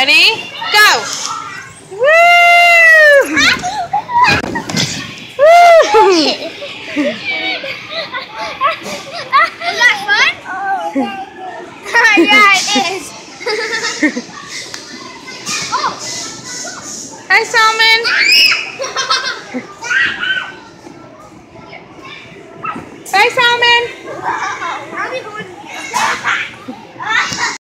Ready? Go! Woo! Woo! Is that fun? Yeah, it is. Hi, Salmon. Bye, Salmon. Are we going